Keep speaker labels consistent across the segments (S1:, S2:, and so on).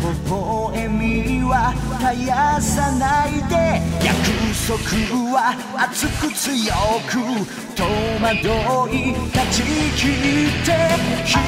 S1: 微笑みは絶やさないで、約束は熱く強く戸惑い断ち切って、人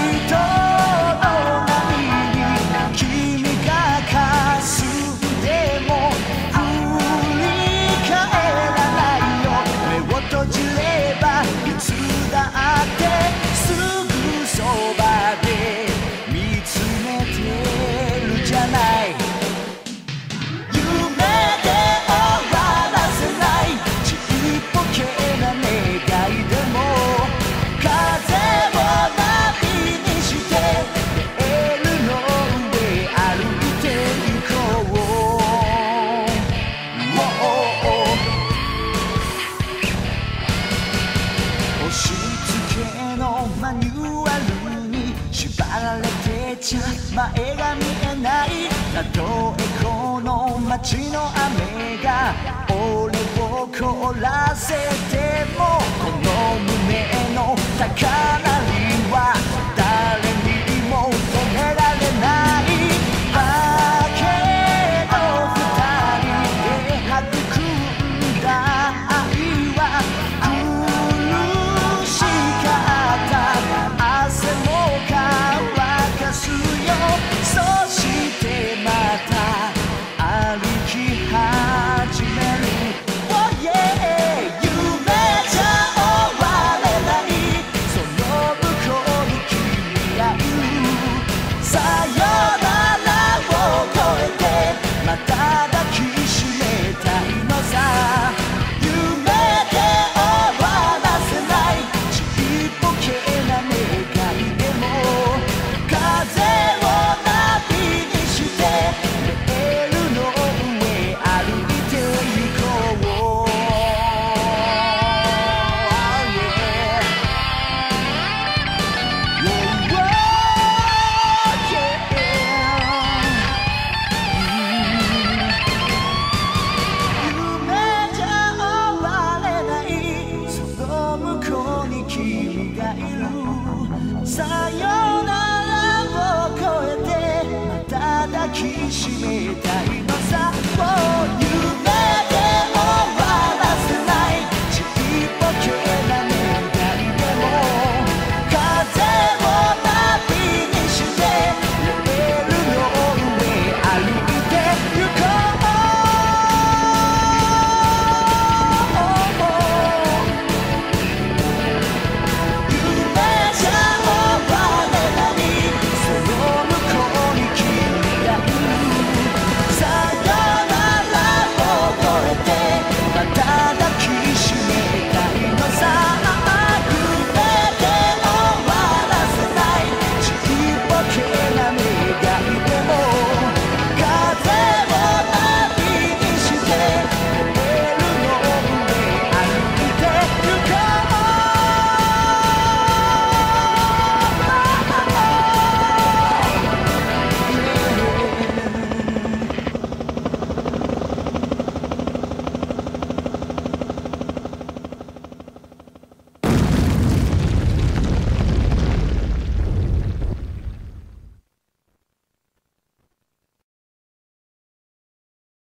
S1: の波に君がかすんでも振り返らないよ。目を閉じればいつだってすぐそばで見つめてるじゃない。夢で終わらせないちっぽけな願いでも、風をナビにしてレールの上歩いて行こう。押し付けのマニュアルに縛られてちゃ前が見えない。たとえこの街の雨が俺を凍らせても、この胸の高鳴りは誰にも止められない。だけど二人で育んだ愛は苦しかった。汗も乾かすよ。そしてまた歩き始める。Oh yeah、 夢じゃ終われない、その向こうに君がいる。さよならを越えてまた抱きしめたいのさ。夢で終わらせないちっぽけな願いでも、風をナビにしてレールの上歩いて行こう。夢じゃ終われない、その向こうに君がいる。さよならを越えてまた抱きしめたいのさ。